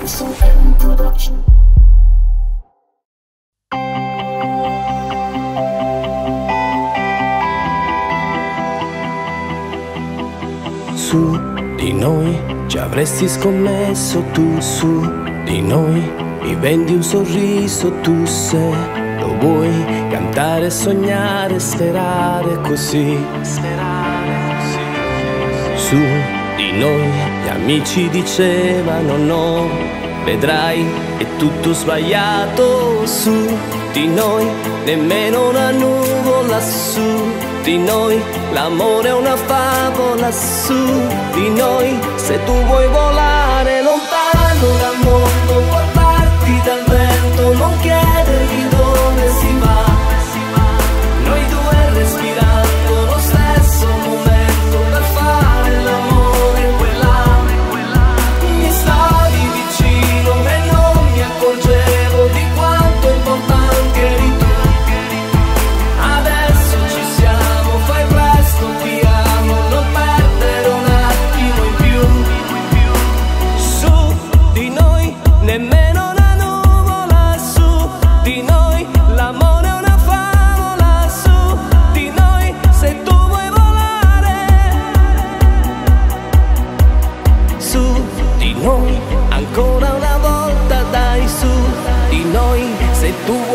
Su di noi ci avresti scommesso, tu su di noi mi vendi un sorriso, tu se lo vuoi cantare, sognare, sperare così. Su di noi gli amici dicevano no, vedrai è tutto sbagliato. Su di noi nemmeno una nuvola, su di noi l'amore è una favola, su di noi se tu vuoi volare lontano dal mondo, guardarti dal vento, non chiedermi dove si va. Noi due respirando lo stesso momento per fare l'amore, mi stavi vicino e non mi accorgevo di quanto importante eri tu. Adesso ci siamo, fai presto, ti amo, non perdere un attimo in più. Su di noi nemmeno una nuvola, su di noi l'amore è una favola, su di noi se tu vuoi volare. Su di noi ancora una volta, dai, su di noi se tu vuoi